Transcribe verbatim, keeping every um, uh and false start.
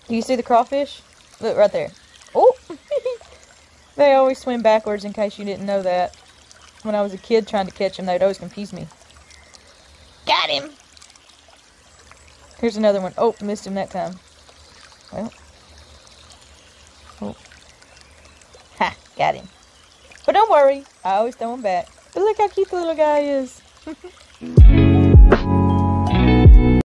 Do you see the crawfish? Look, right there. Oh! They always swim backwards, in case you didn't know that. When I was a kid trying to catch them, they'd always confuse me. Got him! Here's another one. Oh, missed him that time. Well. Oh. Ha! Got him. But don't worry, I always throw him back. But look how cute the little guy is.